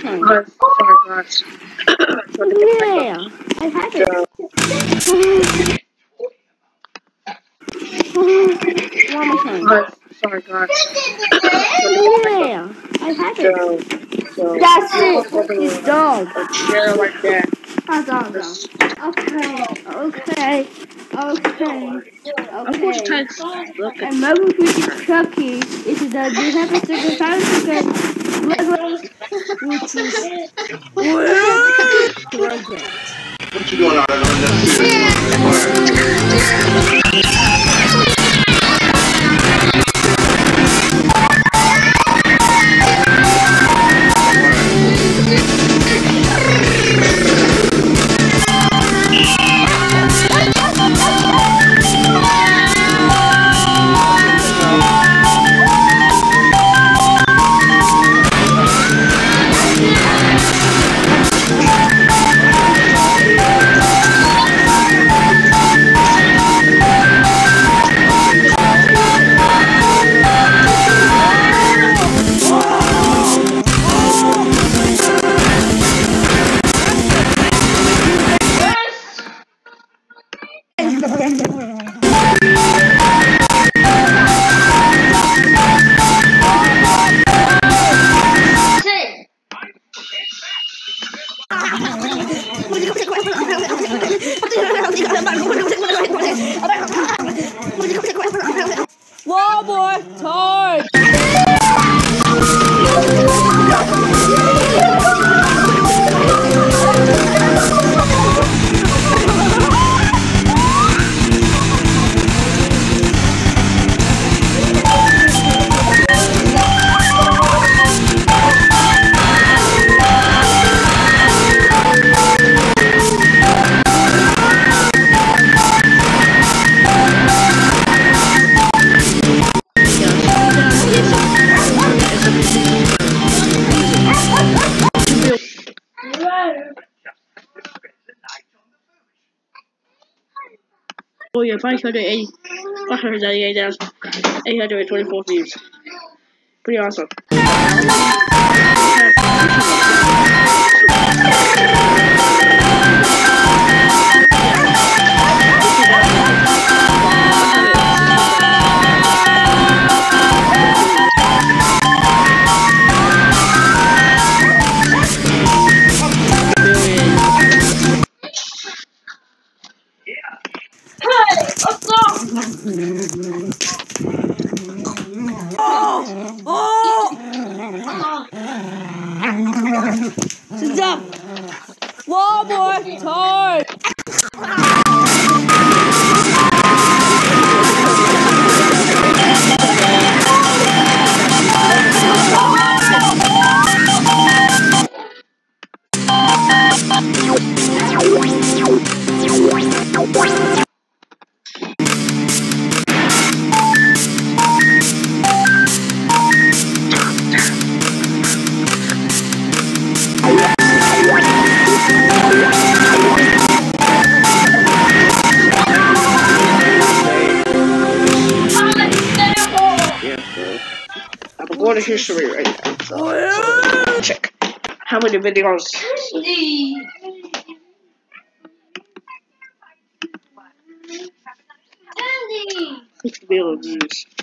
thing. Oh, sorry, guys. Yeah, I have it. One more thing. Oh, sorry, guys. Yeah, I have it. That's it. He's done. A chair like that. I'm done. Okay. I'm going to try to look at And maybe if we could Chucky, it is that we have a second time which is project. What you doing out there? One more time. Oh yeah, 588,824 views. Pretty awesome. Sit down. One more time. I'm going to history right now. So check how many videos. 60 million views.